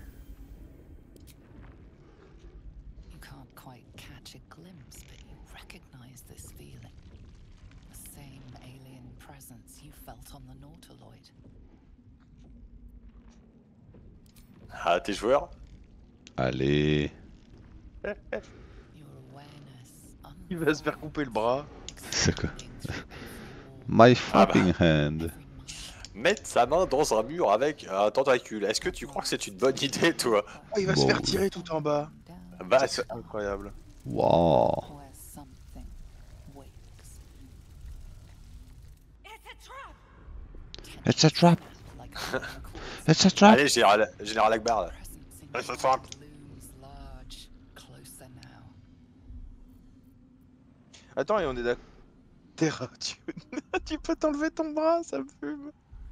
You can't quite catch a glimpse, but you recognize this feeling. The same alien presence you felt on the Nautiloid. Ah, t'es joueur? Allez. Il va se faire couper le bras. C'est quoi? My fucking hand. Mettre sa main dans un mur avec un tentacule. Est-ce que tu crois que c'est une bonne idée, toi? Oh, il va se faire tirer tout en bas. Bah, c'est incroyable. Wow. It's a trap. It's a trap. Allez, Général Akbar là. It's a trap. Attends, et on est d'accord. Terra, tu peux t'enlever ton bras, ça me fume.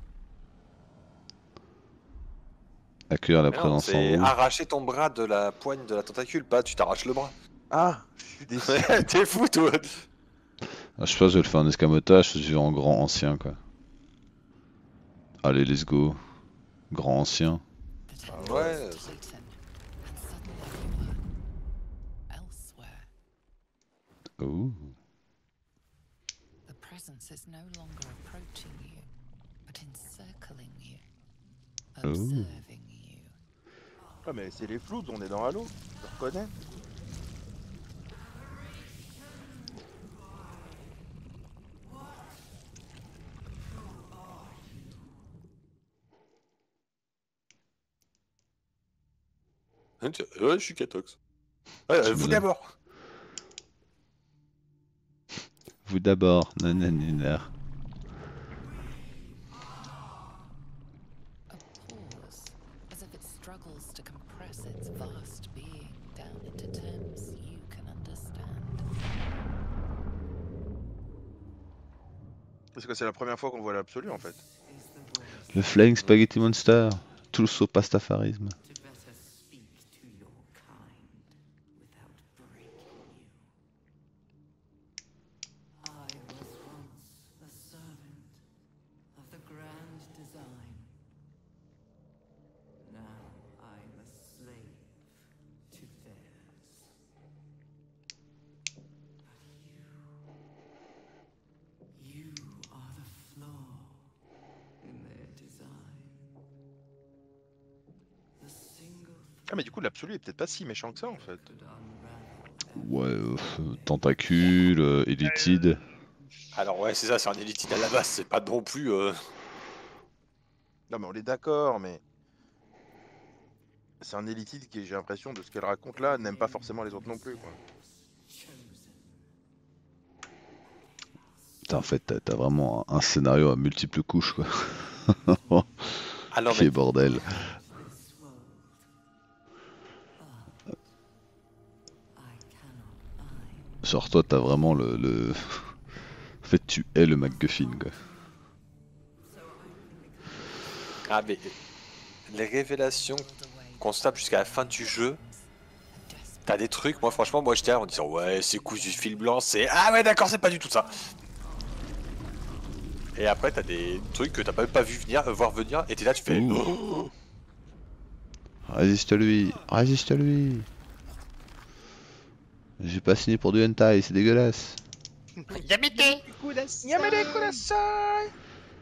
Accueillir la Mais non, présence en c'est rouge. arracher ton bras de la poigne de la tentacule, pas tu t'arraches le bras. Ah, je suis déçu. T'es fou, toi. Ah, je sais pas, je vais le faire en escamotage, je suis en grand ancien quoi. Allez, let's go. Grand ancien. Ouais. Ouh. The presence is no longer approaching you, but encircling you, observing you. Ah mais c'est les flous, on est dans Halo, je reconnais. Ouais, je suis Catox. Ouais, vous d'abord. Vous d'abord, nananina. A pause, as if it struggles to compress its vast being down into terms you can understand. Parce que c'est la première fois qu'on voit l'absolu en fait. Le Flying Spaghetti Monster. Tout le saut pastafarisme. Ah mais du coup l'absolu est peut-être pas si méchant que ça en fait. Ouais, tentacule, élitide. Alors ouais, c'est ça, c'est un élitide à la base, c'est pas non plus... Non mais on est d'accord, mais... C'est un élitiste qui, j'ai l'impression, de ce qu'elle raconte là, n'aime pas forcément les autres non plus, quoi. Putain, en fait, t'as vraiment un scénario à multiples couches, quoi. Ah non, Quel bordel. Genre, toi, t'as vraiment le... En fait, tu es le MacGuffin, quoi. Ah, mais les révélations qu'on se tape jusqu'à la fin du jeu, t'as des trucs, moi franchement, moi j'étais là en disant ouais, c'est cousu du fil blanc, c'est ah ouais, d'accord, c'est pas du tout ça. Et après, t'as des trucs que t'as même pas vu venir, voir venir, et t'es là, tu fais. Oh. Résiste-lui, résiste-lui. J'ai pas signé pour du hentai, c'est dégueulasse. Yamete kudasai.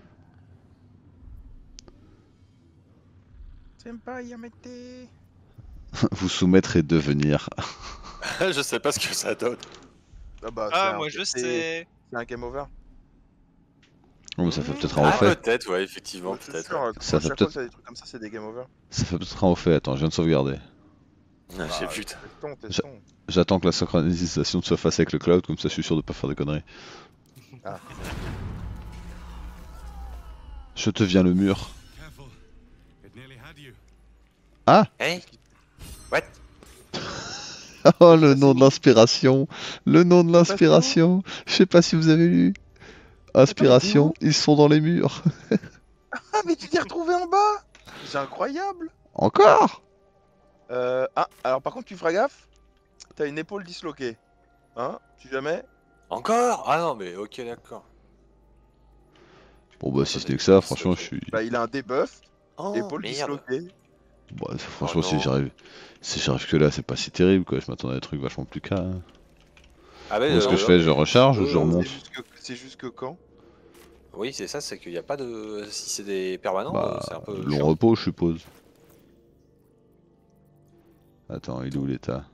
Senpai Yamete. Vous soumettre et devenir. Je sais pas ce que ça donne. Ah, bah, moi je sais. C'est un game over. Oh, mais ça fait peut-être un Ah, refait. peut-être, ouais, effectivement, peut-être. Sûr, Ça à fait chaque fois peut-être- que t'as des trucs comme ça, c'est des game over. Ça fait peut-être un refait. Attends, je viens de sauvegarder. Ah, j'ai vu. Testons. J'attends que la synchronisation se fasse avec le cloud, comme ça je suis sûr de pas faire de conneries. Ah. Je te viens le mur. Careful. It nearly had you. Ah Hey. What? Oh, le nom de l'inspiration. Le nom de l'inspiration. Je sais pas si vous avez lu. Inspiration, ils sont dans les murs. Ah, mais tu t'es retrouvé en bas. C'est incroyable. Encore? Ah, alors par contre, tu feras gaffe. T'as une épaule disloquée. Hein? Si jamais. Encore? Ah non, mais ok, d'accord. Bon bah si ce n'est que ça, franchement je suis... Bah, il a un debuff. Oh, Épaule merde. disloquée. Bah, franchement Oh si non. j'arrive que là, c'est pas si terrible quoi, je m'attendais à des trucs vachement plus cas. Hein. Ah, bah, Bon, ce que je fais, je recharge ou je remonte? C'est juste que quand? Oui, c'est ça, c'est qu'il n'y a pas de. Si c'est des permanents, Bah, c'est un peu. long chiant. repos je suppose. Attends, il est où l'état?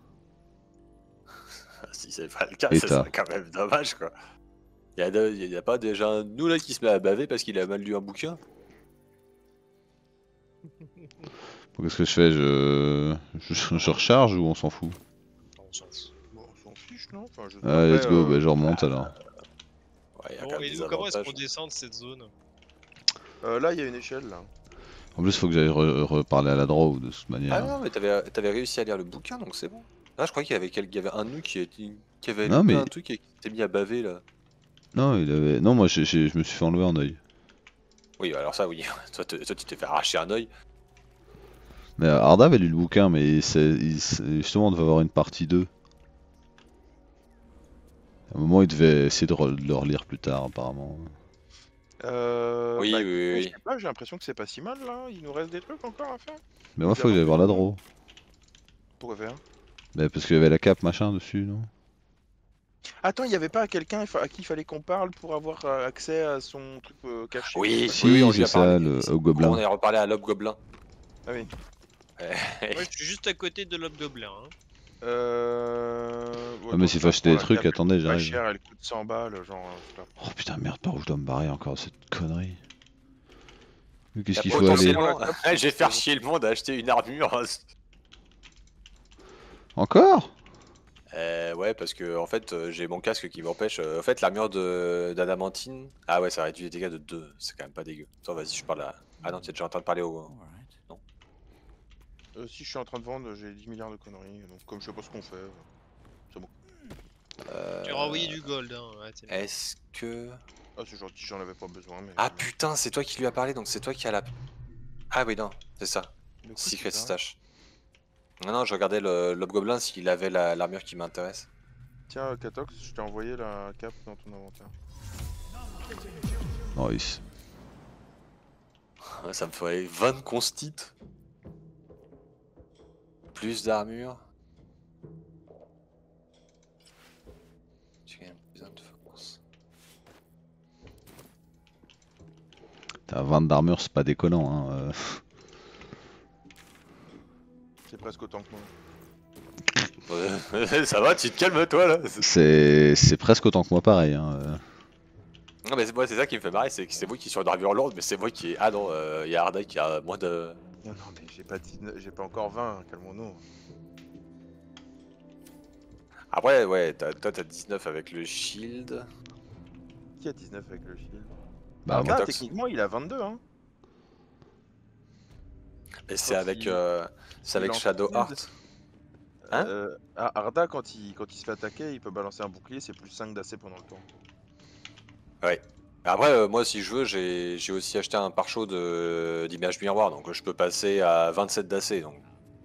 Si c'est pas le cas, Et ça t'as- serait quand même dommage quoi. Y a pas déjà un nous là qui se met à baver parce qu'il a mal lu un bouquin? Bon, qu'est-ce que je fais? Je recharge ou on s'en fout? On s'en fout. Bon, on s'en fiche, non? Enfin, je... Allez, let's Après, go, bah, je remonte alors. Ouais, y a Bon, quand même et des nous, comment est-ce avantages. qu'on descend de cette zone? Là, il y a une échelle là. En plus, faut que j'aille reparler à la draw de toute manière. Ah non, mais t'avais réussi à lire le bouquin donc c'est bon. Ah, je croyais qu'il y avait un nous qui avait Non, lu mais- un truc et qui s'était mis à baver là. Non, il avait... Non, moi je me suis fait enlever un œil. Oui, alors ça, oui. toi, tu t'es fait arracher un œil. Mais Arda avait lu le bouquin, mais justement on devait avoir une partie 2. À un moment il devait essayer de le relire plus tard apparemment. Oui, Bah, oui, écoutez, oui. je sais pas, j'ai l'impression que c'est pas si mal là. Il nous reste des trucs encore à faire. Mais moi faut que j'aille voir la draw. Pourquoi faire? Mais parce qu'il y avait la cape machin dessus, non? Attends, il y avait pas quelqu'un à qui il fallait qu'on parle pour avoir accès à son truc caché? Oui, Si, oui, on lui c'est a ça, parlé. le On hobgoblin. a reparlé à l'hobgoblin. Ah oui. Moi je suis juste à côté de l'hobgoblin. Hein. Ouais, Ah mais s'il faut acheter des trucs, attendez, Pas j'arrive. cher, elle coûte 100 balles, genre. je sais pas. Oh putain merde, par où je dois me barrer encore cette connerie? Mais qu'est-ce T'as qu'il faut aller? potentiellement- Je vais faire chier le monde à acheter une armure. Encore? Ouais, parce que en fait, j'ai mon casque qui m'empêche. En fait, l'armure d'adamantine. Ah ouais, ça réduit les dégâts de 2. C'est quand même pas dégueu. Attends, vas-y, je parle à. Ah non, t'es déjà en train de parler au. Si je suis en train de vendre, j'ai 10 milliards de conneries, donc comme je sais pas ce qu'on fait, c'est bon. Tu auras envoyé du gold. Hein. Ouais, t'es- Est-ce que. Ah c'est gentil, j'en avais pas besoin, mais... Ah putain, c'est toi qui lui as parlé, donc c'est toi qui as la. Ah oui, non, c'est ça. Du coup, Secret c'est ça. Stash. Non, non, je regardais l'hobgoblin s'il avait l'armure qui m'intéresse. Tiens, Katox, je t'ai envoyé la cape dans ton inventaire. Nice. Ça me ferait 20 constit. Plus d'armure. J'ai quand même besoin de force. T'as 20 d'armure, c'est pas déconnant hein. C'est presque autant que moi. Ça va, tu te calmes toi là. C'est presque autant que moi pareil hein. Non mais c'est moi, c'est ça qui me fait marrer, c'est que c'est moi qui suis en armure lourde, mais c'est moi qui... Ah non, il y a Arda qui a moins de... Non, mais j'ai pas encore 20, calmons-nous. Après, ouais, toi t'as 19 avec le shield. Qui a 19 avec le shield? Bah, Arda, moi. techniquement, il a 22, hein. Et c'est Quand avec, il- c'est avec il en Shadow shield. Heart. Hein? Arda, quand il se fait attaquer, il peut balancer un bouclier, c'est plus 5 d'AC pendant le tour. Ouais. Après, moi, si je veux, j'ai aussi acheté un pare-chaud d'image miroir, donc je peux passer à 27 d'AC. Donc.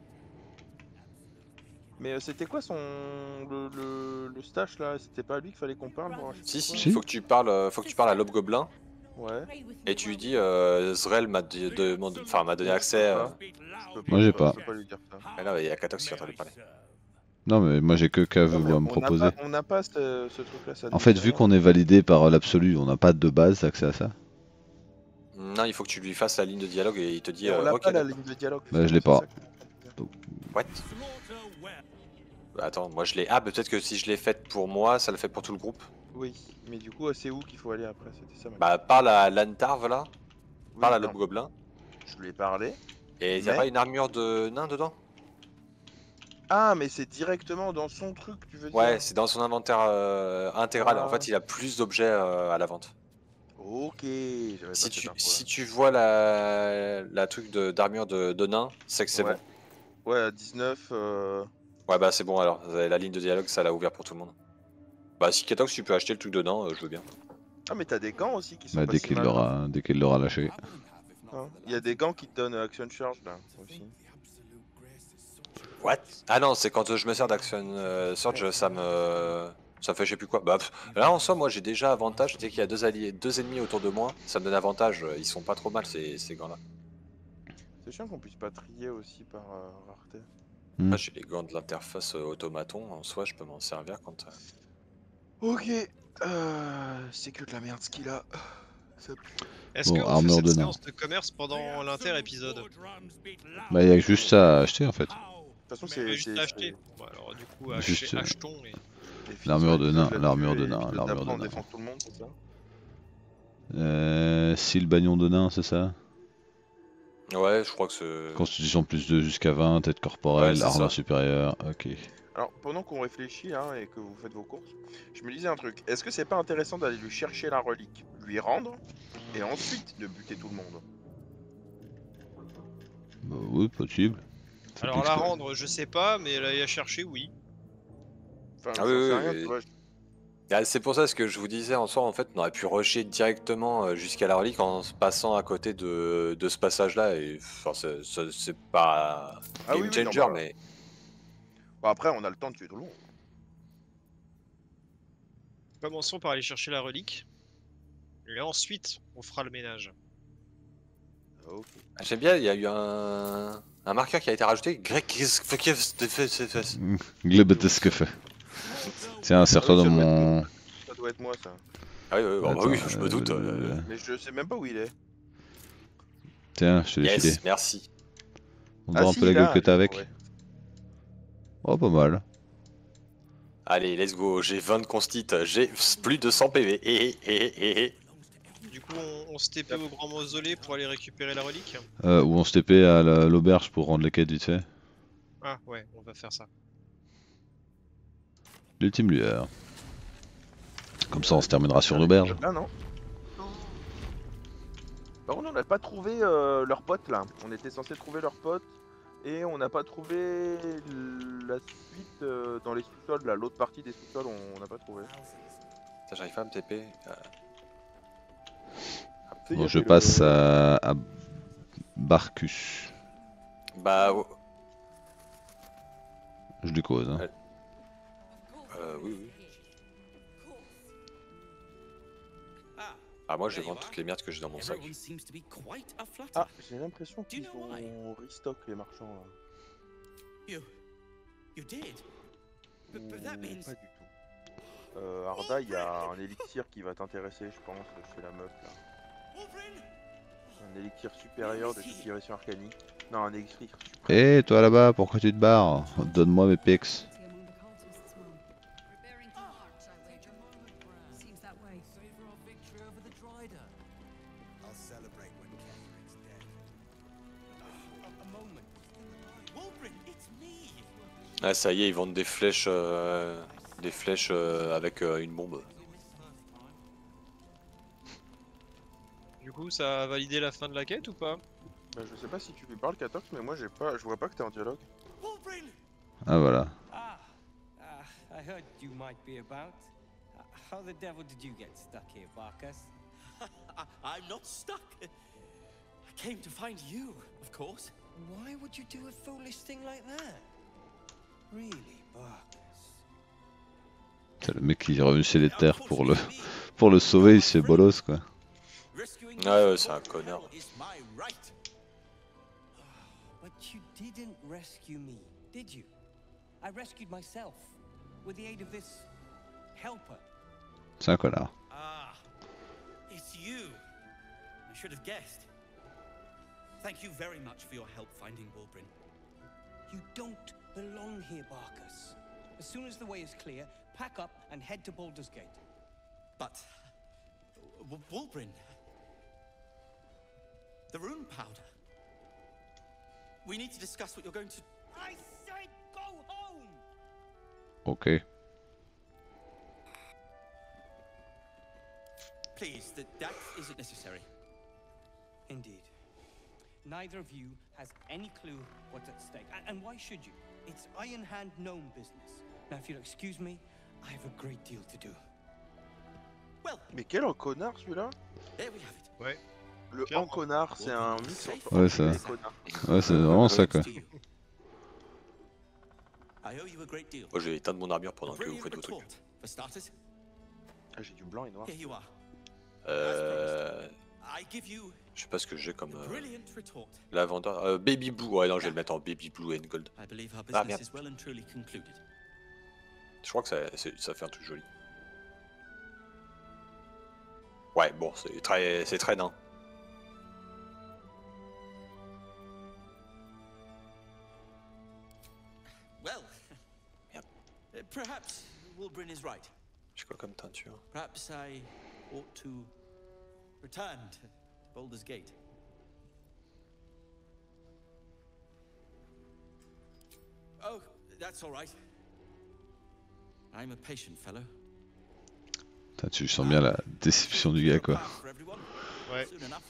Mais c'était quoi le stash là? C'était pas à lui qu'il fallait qu'on parle pour acheter Si, quoi Si. faut que tu parles à l'Aube Gobelin Ouais. et tu lui dis Zrel m'a donné accès. Moi, j'ai pas. Je peux pas lui dire ça. Ah là, il y a Katox qui est en train de lui parler. Non, mais moi j'ai que Cave Non, mais doit me proposer. on n'a pas ce truc-là. Ça En nous fait, dit vu rien. qu'on est validé par l'absolu, on n'a pas de base accès à ça. Non, il faut que tu lui fasses la ligne de dialogue et il te dit Et on n'a ok. pas la d'accord. ligne de dialogue. Bah, je l'ai pas. What? Attends, moi je l'ai. Ah, peut-être que si je l'ai faite pour moi, ça le fait pour tout le groupe. Oui, mais du coup, c'est où qu'il faut aller après? C'était ça ma Bah, parle à Lantarv là, question. parle à Oui, l'Aube non, Gobelin. je lui ai parlé. Et y a Mais- pas une armure de nain dedans? Ah, mais c'est directement dans son truc, tu veux dire? Ouais, c'est dans son inventaire intégral. En Ah. fait, il a plus d'objets à la vente. Ok, j'avais pas Si cette tu, info-là. si tu vois la truc d'armure de nain, c'est que c'est Ouais. bon. Ouais, à 19. Ouais, bah c'est bon alors. La ligne de dialogue, ça l'a ouvert pour tout le monde. Bah, si Katox, tu peux acheter le truc de nain, je veux bien. Ah, mais t'as des gants aussi qui sont Bah, pas dès si qu'il mal, l'aura lâché. hein. Il y a des gants qui te donnent action charge là aussi. What? Ah non, c'est quand je me sers d'Action Surge, ça me fait je sais plus quoi. Bah, là en soi, moi j'ai déjà avantage. Dès qu'il y a deux ennemis autour de moi, ça me donne avantage. Ils sont pas trop mal ces gants-là. C'est chiant qu'on puisse pas trier aussi par rareté. Moi j'ai les gants de l'interface automaton. En soi, je peux m'en servir quand. Ok, c'est que de la merde ce qu'il a. Ça pue. Est-ce Bon, qu'on fait armure cette de nain. séance de commerce pendant l'inter-épisode? Bah, il y a juste ça à acheter en fait. De toute façon, Mais c'est juste à acheter. Bon, alors du coup, Juste, achetons et... les filles l'armure sont de les nain, plus l'armure là-dessus de et nain, puis de l'armure de d'après, on nain. défend tout le monde, c'est ça? Si le bagnon de nain, c'est ça? Ouais, je crois que c'est. Constitution plus 2 jusqu'à 20, tête corporelle, Ouais, c'est armure ça. supérieure, ok. Alors, pendant qu'on réfléchit hein, et que vous faites vos courses, je me disais un truc. Est-ce que c'est pas intéressant d'aller lui chercher la relique, lui rendre, et ensuite de buter tout le monde? Bah oui, possible. Ça Alors pique, la quoi. rendre, je sais pas, mais la y a cherché, oui. Enfin, Ah j'en oui, sais oui, rien, oui. tu vois. Ah, c'est pour ça ce que je vous disais en soi, en fait, on aurait pu rusher directement jusqu'à la relique en se passant à côté de ce passage-là. Et enfin, c'est pas Ah game oui, oui, changer, non, bah, mais Bon, après, on a le temps de tuer tout le monde. Commençons par aller chercher la relique. Et ensuite, on fera le ménage. Ok. j'aime bien. Il y a eu un marqueur qui a été rajouté. Grec. Glebeteskefe. Tiens, serre-toi Ah oui, dans ça doit être mon. Ça doit être moi, ça. Ah oui, oui, bah Attends, oui, je me doute. Mais je sais même pas où il est. Tiens, je te l'ai filé. Yes, merci. On voit un si, peu la là, gueule que t'as j'ai avec. trouvé. Oh, pas mal. Allez, let's go. J'ai 20 de constit. J'ai plus de 100 PV. Du coup, on se TP au grand mausolée pour aller récupérer la relique. Ou on se TP à l'auberge pour rendre les quêtes vite fait. Ah ouais, on va faire ça. L'ultime lueur. Comme ça, on se terminera sur l'auberge. Ah non. Par contre, on n'a pas trouvé leur pote là. On était censé trouver leur pote et on n'a pas trouvé la suite dans les sous-sols là. L'autre partie des sous-sols, on n'a pas trouvé. Ça, j'arrive pas à me TP. Bon, je passe à Barcus. Bah, Je lui cause. Hein. oui, oui. Ah, moi, je vais vendre toutes les merdes que j'ai dans mon sac. Ah, j'ai l'impression qu'ils ont restock les marchands là. Ou pas du tout. Arda, il y a un élixir qui va t'intéresser, je pense, chez la meuf là. Un élixir supérieur de cultivation arcanique. Non, un élixir suprême. Hé, toi là-bas, pourquoi tu te barres? Donne-moi mes pics. Ah ça y est, ils vendent des flèches avec une bombe. Du coup, ça a validé la fin de la quête ou pas? Bah, je sais pas si tu lui parles, Katox, mais moi je vois pas que t'es en dialogue. Ah voilà. I heard you might be about. How the devil did you get stuck here, Barkus? I'm not stuck. I came to find you, of course. Why would you do a foolish thing like that? Really, Barkus? Le mec qui est revenu chez les terres pour le sauver, il se fait bolos quoi. Ouais, c'est un connard. But you didn't rescue me, did you? I rescued myself with the aid of this helper. C'est un connard. Ah, it's you. I should have guessed. Thank you very much for your help finding Wulbrin. You don't belong here, Barkus. As soon as the way is clear, pack up and head to Baldur's Gate. But Wulbrin, the rune powder. We need to discuss what you're going to. I said go home. Ok. Please, that isn't necessary. Indeed. Neither of you has any clue what's at stake. And why should you? It's Iron Hand gnome business. Now, if you'll excuse me, I have a great deal to do. Well. Mais quel connard celui-là? There we have it. Ouais. Le en connard, c'est un mix entre Ouais, ça. Ouais, c'est vraiment ça quoi. Moi je vais éteindre mon armure pendant que vous faites vos trucs. Ah, j'ai du blanc et noir. Je sais pas ce que j'ai comme lavender. Baby Blue, ouais non je vais le mettre en Baby Blue and Gold. Ah merde. Je crois que ça fait un truc joli. Ouais bon c'est très nain. Well, perhaps Wulbrin is right. J'ai quoi comme teinture? Perhaps I ought to return to Baldur's Gate. Oh, that's all right. I'm a patient fellow. Putain, tu sens bien la déception du gars quoi. Ouais.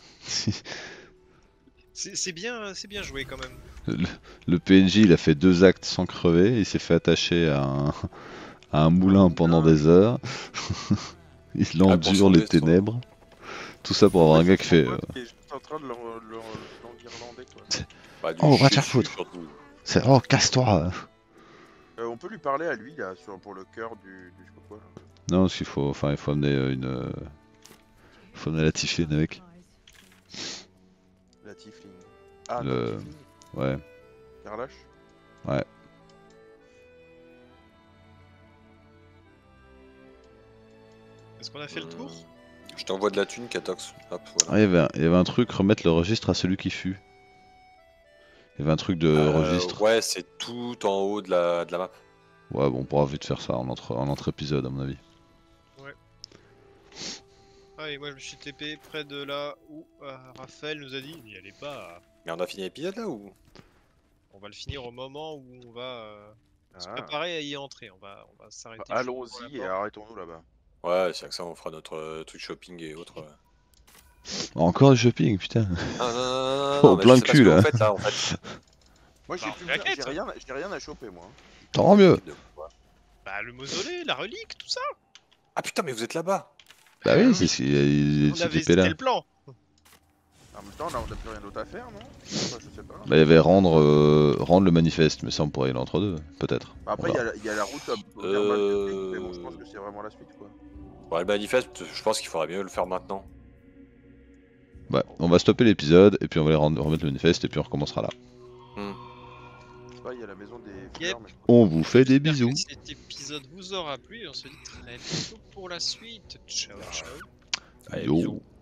C'est bien joué quand même. Le PNJ il a fait 2 actes sans crever, il s'est fait attacher à un moulin pendant des heures. Il endure les ténèbres. Tout ça pour avoir un gars qui fait. Il est juste en train de l'enguirlander quoi. Oh, va te faire foutre. Oh, casse-toi. On peut lui parler à lui là, pour le cœur du je sais pas quoi. Là. Non, parce qu'il faut amener faut amener la Tiflin avec. La Tiflin. Ah, le... Ouais. Karlash. Ouais. Est-ce qu'on a fait le tour? Je t'envoie de la thune, Katox. Hop, voilà. Ah, il y avait un truc, remettre le registre à celui qui fut. Il y avait un truc de registre. Ouais, c'est tout en haut de la map. Ouais, bon, on pourra vite faire ça en entre épisode à mon avis. Ouais. Allez, moi je me suis TP près de là où Raphaël nous a dit n'y allez pas. Mais on a fini l'épisode là ou? On va le finir au moment où on va se préparer à y entrer. On va s'arrêter. Allons-y et arrêtons-nous là-bas. Ouais, c'est que ça, on fera notre truc shopping et autres. Encore du shopping, putain. Non, oh, plein de cul là. En fait. Moi j'ai rien à choper moi. Tant mieux. Bah le mausolée, la relique, tout ça. Ah putain, mais vous êtes là-bas. Bah oui, c'est ce qu'il c'était le plan. En même temps, là on a plus rien d'autre à faire, non? Enfin, je sais pas. Bah il y avait rendre le manifeste, mais ça on pourrait y aller entre deux, peut-être. Bah, après il y a la route vers Maltese, mais bon, je pense que c'est vraiment la suite quoi. Ouais, le manifeste, je pense qu'il faudrait mieux le faire maintenant. Ouais, on va stopper l'épisode et puis on va remettre le manifeste et puis on recommencera là. Il y a la maison des fleurs, mais... On vous fait des bisous. Cet épisode vous aura plu et on se dit très bientôt pour la suite. Ciao ciao. Allez, bisous.